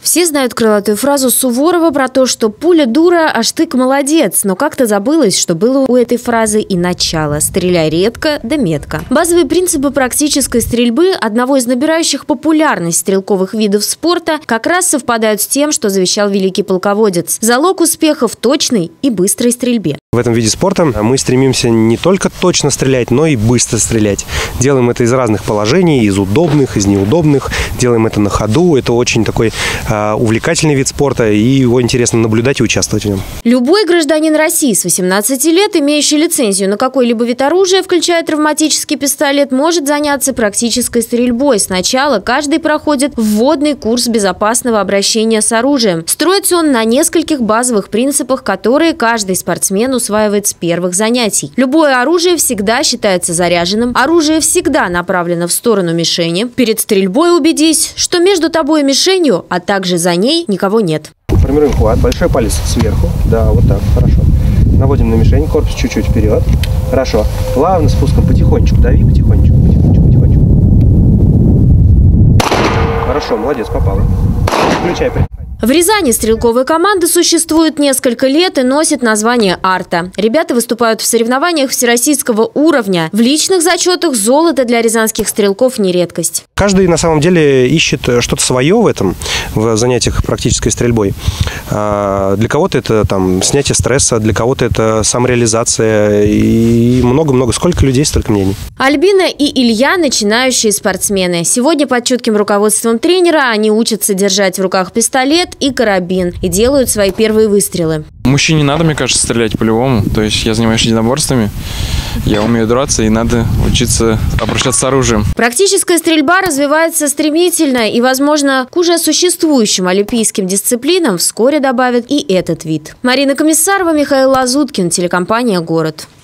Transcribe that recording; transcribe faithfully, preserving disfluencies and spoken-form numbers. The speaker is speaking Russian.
Все знают крылатую фразу Суворова про то, что пуля дура, а штык молодец. Но как-то забылось, что было у этой фразы и начало. Стреляй редко, да метко. Базовые принципы практической стрельбы одного из набирающих популярность стрелковых видов спорта как раз совпадают с тем, что завещал великий полководец. Залог успеха в точной и быстрой стрельбе. В этом виде спорта мы стремимся не только точно стрелять, но и быстро стрелять. Делаем это из разных положений, из удобных, из неудобных. Делаем это на ходу. Это очень такой э, увлекательный вид спорта, и его интересно наблюдать и участвовать в нем. Любой гражданин России с восемнадцати лет, имеющий лицензию на какой-либо вид оружия, включая травматический пистолет, может заняться практической стрельбой. Сначала каждый проходит вводный курс безопасного обращения с оружием. Строится он на нескольких базовых принципах, которые каждый спортсмен усваивает с первых занятий. Любое оружие всегда считается заряженным. Оружие всегда направлено в сторону мишени. Перед стрельбой убедись, что между тобой и мишенью, а также за ней, никого нет. Формируем хват. Большой палец сверху. Да, вот так. Хорошо. Наводим на мишень. Корпус чуть-чуть вперед. Хорошо. Плавно спуском. Потихонечку. Дави потихонечку. Потихонечку. Потихонечку. Хорошо. Молодец. Попало. Включай. В Рязани стрелковые команды существуют несколько лет и носят название «Арта». Ребята выступают в соревнованиях всероссийского уровня. В личных зачетах золото для рязанских стрелков не редкость. Каждый на самом деле ищет что-то свое в этом, в занятиях практической стрельбой. Для кого-то это там снятие стресса, для кого-то это самореализация и много-много. Сколько людей, столько мнений. Альбина и Илья – начинающие спортсмены. Сегодня под чутким руководством тренера они учатся держать в руках пистолет и карабин и делают свои первые выстрелы. Мужчине надо, мне кажется, стрелять по-любому. То есть я занимаюсь единоборствами, я умею драться, и надо учиться обращаться с оружием. Практическая стрельба развивается стремительно, и, возможно, к уже существующим олимпийским дисциплинам вскоре добавят и этот вид. Марина Комиссарова, Михаил Лазуткин, телекомпания «Город».